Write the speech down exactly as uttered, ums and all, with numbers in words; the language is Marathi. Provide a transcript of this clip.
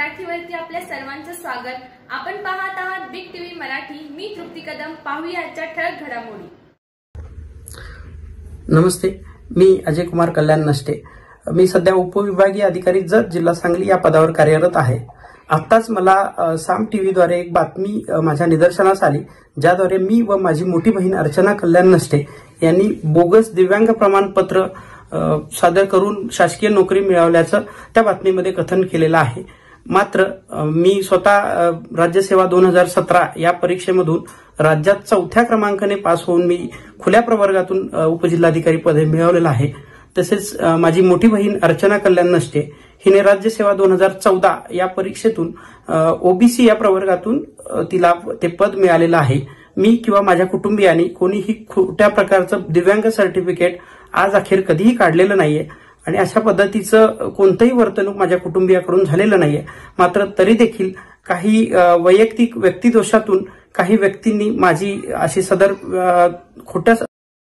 मराठीवरती आपल्या सर्वांचं स्वागत। आपण पाहत आहात बिग टीव्ही मराठी। मी तृप्ती कदम। पाहूया आजच्या ठळक घडामोडी। नमस्ते, मी अजय कुमार कल्याण नष्टे। मी सध्या उपविभागीय अधिकारी जत जिल्हा सांगली या पदावर कार्यरत आहे। आत्ताच मला साम टीव्हीद्वारे एक बातमी माझ्या निदर्शनास आली, ज्याद्वारे मी व माझी मोठी बहीण अर्चना कल्याण नष्टे यांनी बोगस दिव्यांग प्रमाणपत्र सादर करून शासकीय नोकरी मिळवल्याचं त्या बातमीमध्ये कथन केलेलं आहे। मात्र मी स्वतः राज्यसेवा दोन हजार सतरा या परीक्षेमधून राज्यात चौथ्या क्रमांकाने पास होऊन मी खुल्या प्रवर्गातून उपजिल्हाधिकारी पद मिळवलेलं आहे। तसेच माझी मोठी बहीण अर्चना कल्याण नष्टे हिने राज्यसेवा दोन हजार चौदा या परीक्षेतून ओबीसी या प्रवर्गातून तिला ते पद मिळालेलं आहे। मी किंवा माझ्या कुटुंबियांनी कोणीही खोट्या प्रकारचं दिव्यांग सर्टिफिकेट आज अखेर कधीही काढलेलं नाहीये आणि अशा पद्धतीचं कोणतंही वर्तणूक माझ्या कुटुंबियाकडून झालेलं नाहीये। मात्र तरी देखील काही वैयक्तिक व्यक्तिदोषातून काही व्यक्तींनी माझी अशी सदर खोट्या